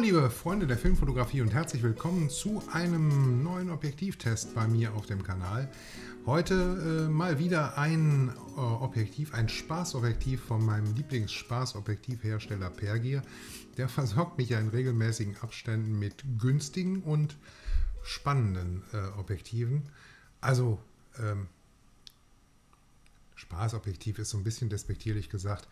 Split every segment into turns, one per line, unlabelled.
liebe Freunde der Filmfotografie und herzlich willkommen zu einem neuen Objektivtest bei mir auf dem Kanal. Heute mal wieder ein Objektiv, ein Spaßobjektiv von meinem Lieblingsspaßobjektivhersteller Pergear. Der versorgt mich ja in regelmäßigen Abständen mit günstigen und spannenden Objektiven. Also Spaßobjektiv ist so ein bisschen despektierlich gesagt.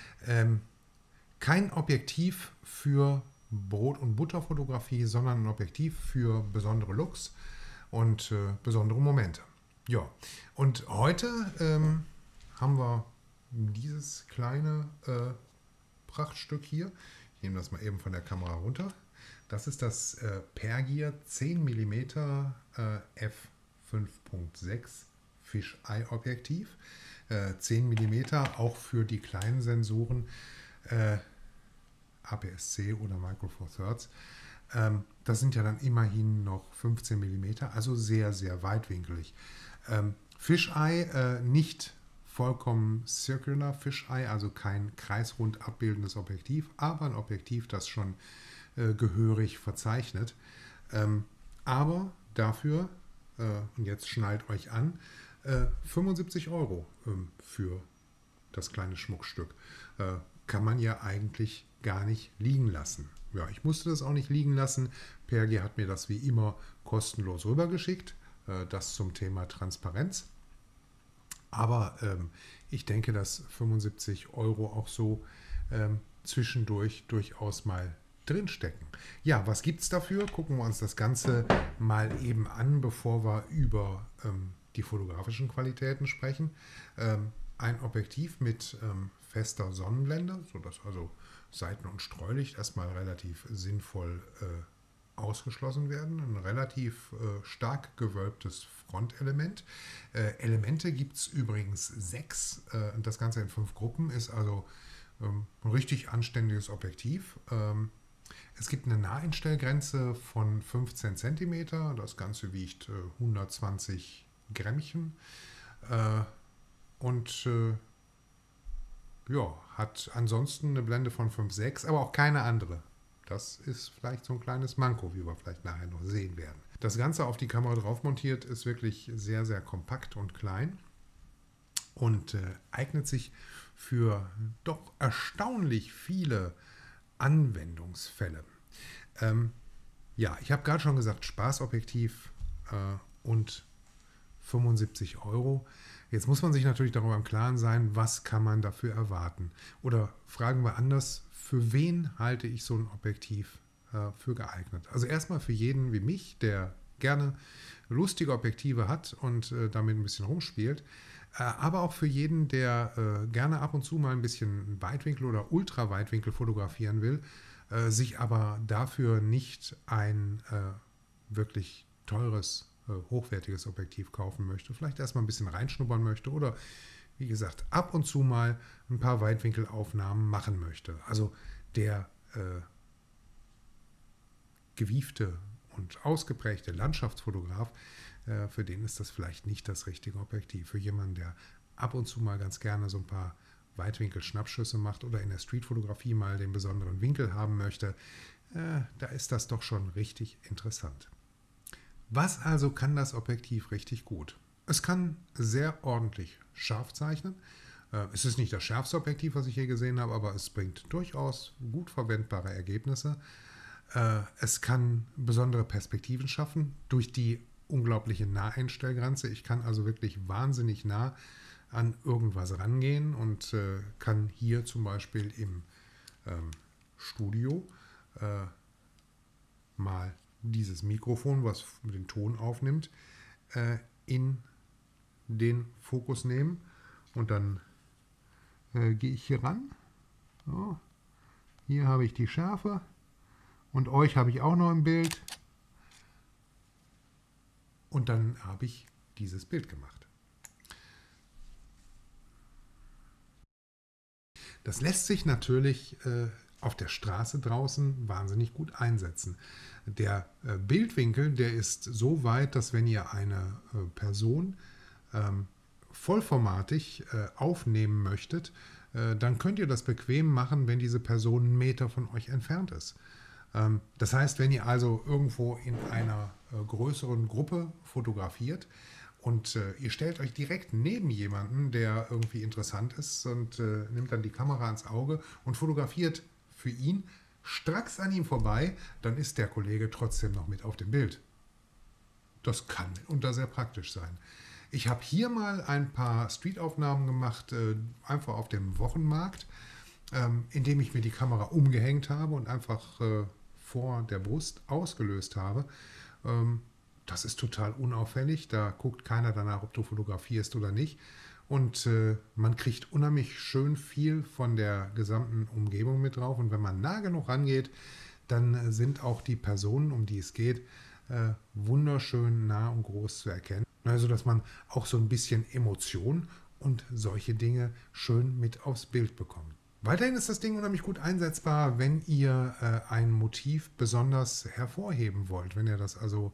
Kein Objektiv für Brot- und Butterfotografie, sondern ein Objektiv für besondere Looks und besondere Momente. Ja, und heute haben wir dieses kleine Prachtstück hier. Ich nehme das mal eben von der Kamera runter. Das ist das Pergear 10 mm f5.6 Fisheye Objektiv. 10 mm auch für die kleinen Sensoren. APS-C oder Micro Four Thirds. Das sind ja dann immerhin noch 15 mm, also sehr, sehr weitwinkelig. Fisheye, nicht vollkommen Circular Fisheye, also kein kreisrund abbildendes Objektiv, aber ein Objektiv, das schon gehörig verzeichnet. Aber dafür, und jetzt schnallt euch an, 75 € für das kleine Schmuckstück. Kann man ja eigentlich gar nicht liegen lassen. Ja, ich musste das auch nicht liegen lassen. Pergear hat mir das wie immer kostenlos rübergeschickt. Das zum Thema Transparenz. Aber ich denke, dass 75 € auch so zwischendurch durchaus mal drinstecken. Ja, was gibt es dafür? Gucken wir uns das Ganze mal eben an, bevor wir über die fotografischen Qualitäten sprechen. Ein Objektiv mit fester Sonnenblende, sodass also Seiten- und Streulicht erstmal relativ sinnvoll ausgeschlossen werden. Ein relativ stark gewölbtes Frontelement. Elemente gibt es übrigens 6. Das Ganze in 5 Gruppen, ist also ein richtig anständiges Objektiv. Es gibt eine Naheinstellgrenze von 15 cm. Das Ganze wiegt 120 Grammchen. Und ja, hat ansonsten eine Blende von 5,6, aber auch keine andere. Das ist vielleicht so ein kleines Manko, wie wir vielleicht nachher noch sehen werden. Das Ganze auf die Kamera drauf montiert ist wirklich sehr, sehr kompakt und klein und eignet sich für doch erstaunlich viele Anwendungsfälle. Ja, ich habe gerade schon gesagt, Spaßobjektiv und 75 €. Jetzt muss man sich natürlich darüber im Klaren sein, was kann man dafür erwarten. Oder fragen wir anders, für wen halte ich so ein Objektiv für geeignet? Also erstmal für jeden wie mich, der gerne lustige Objektive hat und damit ein bisschen rumspielt. Aber auch für jeden, der gerne ab und zu mal ein bisschen Weitwinkel oder Ultraweitwinkel fotografieren will, sich aber dafür nicht ein wirklich teures hochwertiges Objektiv kaufen möchte, vielleicht erstmal ein bisschen reinschnuppern möchte oder wie gesagt ab und zu mal ein paar Weitwinkelaufnahmen machen möchte. Also der gewiefte und ausgeprägte Landschaftsfotograf, für den ist das vielleicht nicht das richtige Objektiv. Für jemanden, der ab und zu mal ganz gerne so ein paar Weitwinkel-Schnappschüsse macht oder in der Streetfotografie mal den besonderen Winkel haben möchte, da ist das doch schon richtig interessant. Was also kann das Objektiv richtig gut? Es kann sehr ordentlich scharf zeichnen. Es ist nicht das schärfste Objektiv, was ich je gesehen habe, aber es bringt durchaus gut verwendbare Ergebnisse. Es kann besondere Perspektiven schaffen durch die unglaubliche Naheinstellgrenze. Ich kann also wirklich wahnsinnig nah an irgendwas rangehen und kann hier zum Beispiel im Studio mal dieses Mikrofon, was den Ton aufnimmt, in den Fokus nehmen. Und dann gehe ich hier ran. So. Hier habe ich die Schärfe. Und euch habe ich auch noch im Bild. Und dann habe ich dieses Bild gemacht. Das lässt sich natürlich auf der Straße draußen wahnsinnig gut einsetzen. Der Bildwinkel, der ist so weit, dass wenn ihr eine Person vollformatig aufnehmen möchtet, dann könnt ihr das bequem machen, wenn diese Person 1 Meter von euch entfernt ist. Das heißt, wenn ihr also irgendwo in einer größeren Gruppe fotografiert und ihr stellt euch direkt neben jemanden, der irgendwie interessant ist und nimmt dann die Kamera ans Auge und fotografiert für ihn stracks an ihm vorbei, dann ist der Kollege trotzdem noch mit auf dem Bild. Das kann mitunter sehr praktisch sein. Ich habe hier mal ein paar Streetaufnahmen gemacht, einfach auf dem Wochenmarkt, indem ich mir die Kamera umgehängt habe und einfach vor der Brust ausgelöst habe. Das ist total unauffällig, da guckt keiner danach, ob du fotografierst oder nicht. Und man kriegt unheimlich schön viel von der gesamten Umgebung mit drauf. Und wenn man nah genug rangeht, dann sind auch die Personen, um die es geht, wunderschön nah und groß zu erkennen. Also, dass man auch so ein bisschen Emotion und solche Dinge schön mit aufs Bild bekommt. Weiterhin ist das Ding unheimlich gut einsetzbar, wenn ihr ein Motiv besonders hervorheben wollt. Wenn ihr das also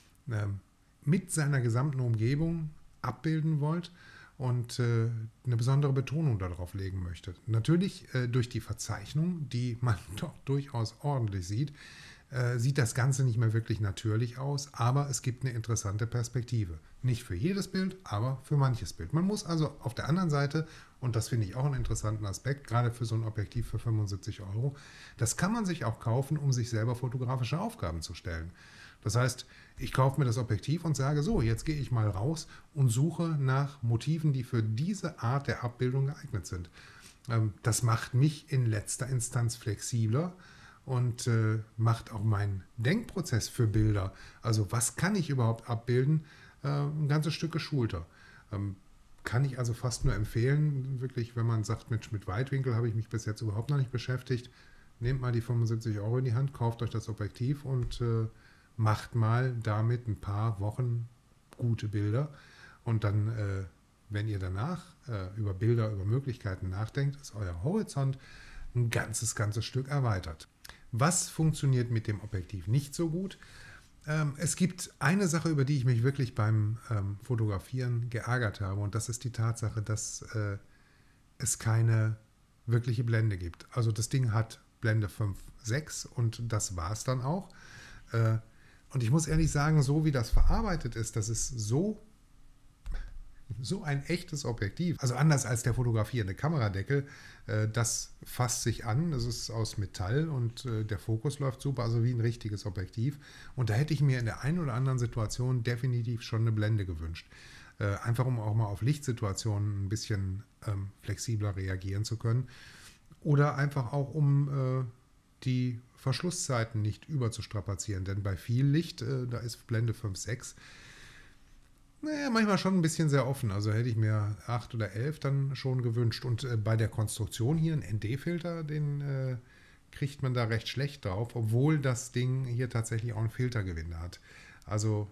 mit seiner gesamten Umgebung abbilden wollt und eine besondere Betonung darauf legen möchtet. Natürlich durch die Verzeichnung, die man doch durchaus ordentlich sieht, sieht das Ganze nicht mehr wirklich natürlich aus, aber es gibt eine interessante Perspektive. Nicht für jedes Bild, aber für manches Bild. Man muss also auf der anderen Seite, und das finde ich auch einen interessanten Aspekt, gerade für so ein Objektiv für 75 Euro, das kann man sich auch kaufen, um sich selber fotografische Aufgaben zu stellen. Das heißt, ich kaufe mir das Objektiv und sage, so, jetzt gehe ich mal raus und suche nach Motiven, die für diese Art der Abbildung geeignet sind. Das macht mich in letzter Instanz flexibler und macht auch meinen Denkprozess für Bilder, also was kann ich überhaupt abbilden, ein ganzes Stück geschulter. Kann ich also fast nur empfehlen, wirklich, wenn man sagt, mit Weitwinkel habe ich mich bis jetzt überhaupt noch nicht beschäftigt, nehmt mal die 75 Euro in die Hand, kauft euch das Objektiv und macht mal damit ein paar Wochen gute Bilder. Und dann, wenn ihr danach über Bilder, über Möglichkeiten nachdenkt, ist euer Horizont ein ganzes Stück erweitert. Was funktioniert mit dem Objektiv nicht so gut? Es gibt eine Sache, über die ich mich wirklich beim Fotografieren geärgert habe, und das ist die Tatsache, dass es keine wirkliche Blende gibt. Also das Ding hat Blende 5,6 und das war es dann auch. Und ich muss ehrlich sagen, so wie das verarbeitet ist, das ist so ein echtes Objektiv. Also anders als der fotografierende Kameradeckel, das fasst sich an, das ist aus Metall und der Fokus läuft super, also wie ein richtiges Objektiv. Und da hätte ich mir in der einen oder anderen Situation definitiv schon eine Blende gewünscht. Einfach um auch mal auf Lichtsituationen ein bisschen flexibler reagieren zu können. Oder einfach auch um die Verschlusszeiten nicht überzustrapazieren. Denn bei viel Licht, da ist Blende 5,6, naja, manchmal schon ein bisschen sehr offen. Also hätte ich mir 8 oder 11 dann schon gewünscht. Und bei der Konstruktion hier, ein ND-Filter, den kriegt man da recht schlecht drauf, obwohl das Ding hier tatsächlich auch einen Filtergewinde hat. Also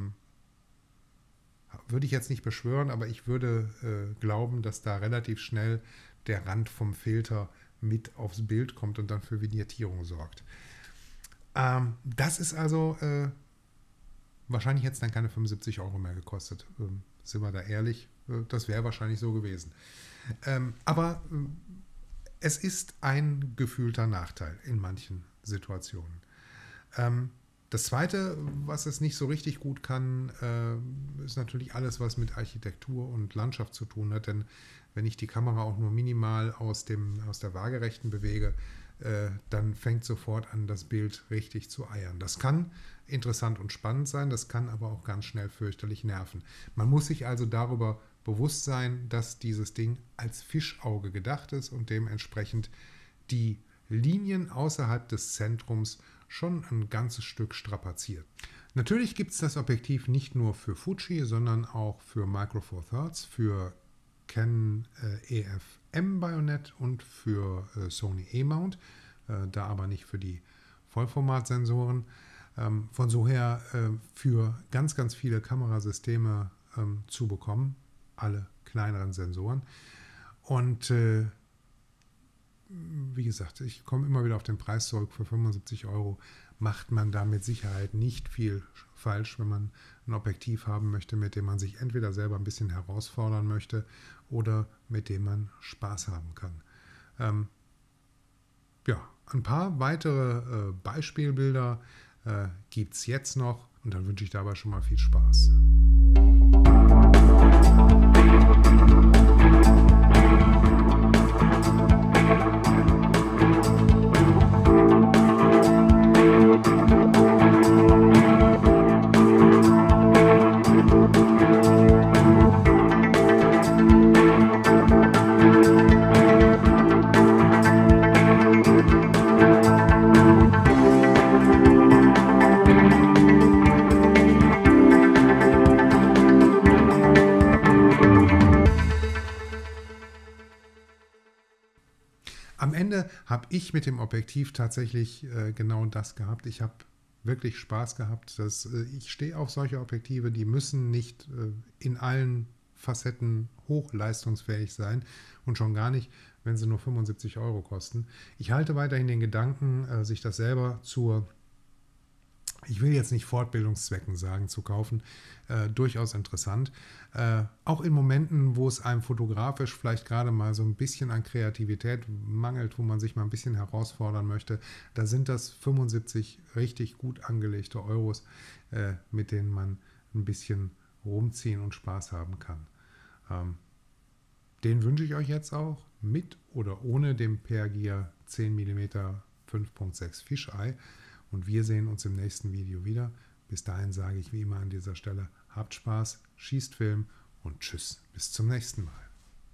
würde ich jetzt nicht beschwören, aber ich würde glauben, dass da relativ schnell der Rand vom Filter mit aufs Bild kommt und dann für Vignettierung sorgt. Das ist also wahrscheinlich hätte es dann keine 75 Euro mehr gekostet. Sind wir da ehrlich? Das wäre wahrscheinlich so gewesen. Aber es ist ein gefühlter Nachteil in manchen Situationen. Das Zweite, was es nicht so richtig gut kann, ist natürlich alles, was mit Architektur und Landschaft zu tun hat. Denn wenn ich die Kamera auch nur minimal aus der Waagerechten bewege, dann fängt sofort an, das Bild richtig zu eiern. Das kann interessant und spannend sein, das kann aber auch ganz schnell fürchterlich nerven. Man muss sich also darüber bewusst sein, dass dieses Ding als Fischauge gedacht ist und dementsprechend die Linien außerhalb des Zentrums schon ein ganzes Stück strapaziert. Natürlich gibt es das Objektiv nicht nur für Fuji, sondern auch für Micro Four Thirds, für Canon EF-M Bayonet und für Sony E-Mount, da aber nicht für die Vollformatsensoren. Von so her für ganz viele Kamerasysteme zu bekommen, alle kleineren Sensoren. Und wie gesagt, ich komme immer wieder auf den Preis zurück. Für 75 Euro macht man da mit Sicherheit nicht viel falsch, wenn man ein Objektiv haben möchte, mit dem man sich entweder selber ein bisschen herausfordern möchte oder mit dem man Spaß haben kann. Ja, ein paar weitere Beispielbilder gibt es jetzt noch und dann wünsche ich dabei schon mal viel Spaß. Am Ende habe ich mit dem Objektiv tatsächlich genau das gehabt. Ich habe wirklich Spaß gehabt. Ich stehe auf solche Objektive, die müssen nicht in allen Facetten hochleistungsfähig sein und schon gar nicht, wenn sie nur 75 € kosten. Ich halte weiterhin den Gedanken, sich das selber ich will jetzt nicht Fortbildungszwecken sagen, zu kaufen, durchaus interessant. Auch in Momenten, wo es einem fotografisch vielleicht gerade mal so ein bisschen an Kreativität mangelt, wo man sich mal ein bisschen herausfordern möchte, da sind das 75 richtig gut angelegte Euros, mit denen man ein bisschen rumziehen und Spaß haben kann. Den wünsche ich euch jetzt auch, mit oder ohne dem PRGIA 10 mm 5.6 Fisheye. Und wir sehen uns im nächsten Video wieder. Bis dahin sage ich wie immer an dieser Stelle, habt Spaß, schießt Film und tschüss, bis zum nächsten Mal.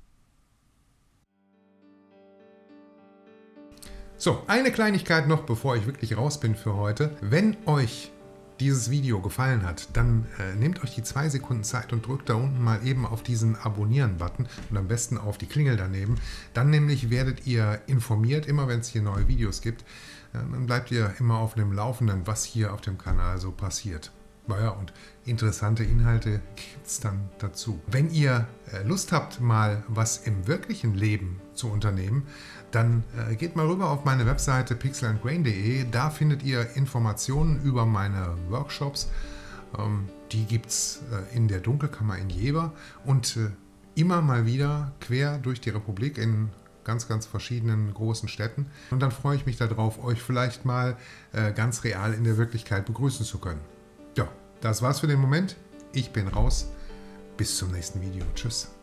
So, eine Kleinigkeit noch, bevor ich wirklich raus bin für heute. Wenn euch dieses Video gefallen hat, dann nehmt euch die 2 Sekunden Zeit und drückt da unten mal eben auf diesen Abonnieren-Button und am besten auf die Klingel daneben. Dann nämlich werdet ihr informiert, immer wenn es hier neue Videos gibt. Dann bleibt ihr immer auf dem Laufenden, was hier auf dem Kanal so passiert. Naja, und interessante Inhalte gibt es dann dazu. Wenn ihr Lust habt, mal was im wirklichen Leben zu unternehmen, dann geht mal rüber auf meine Webseite pixelandgrain.de. Da findet ihr Informationen über meine Workshops. Die gibt es in der Dunkelkammer in Jever und immer mal wieder quer durch die Republik in ganz verschiedenen großen Städten. Und dann freue ich mich darauf, euch vielleicht mal ganz real in der Wirklichkeit begrüßen zu können. Ja, das war's für den Moment. Ich bin raus. Bis zum nächsten Video. Tschüss.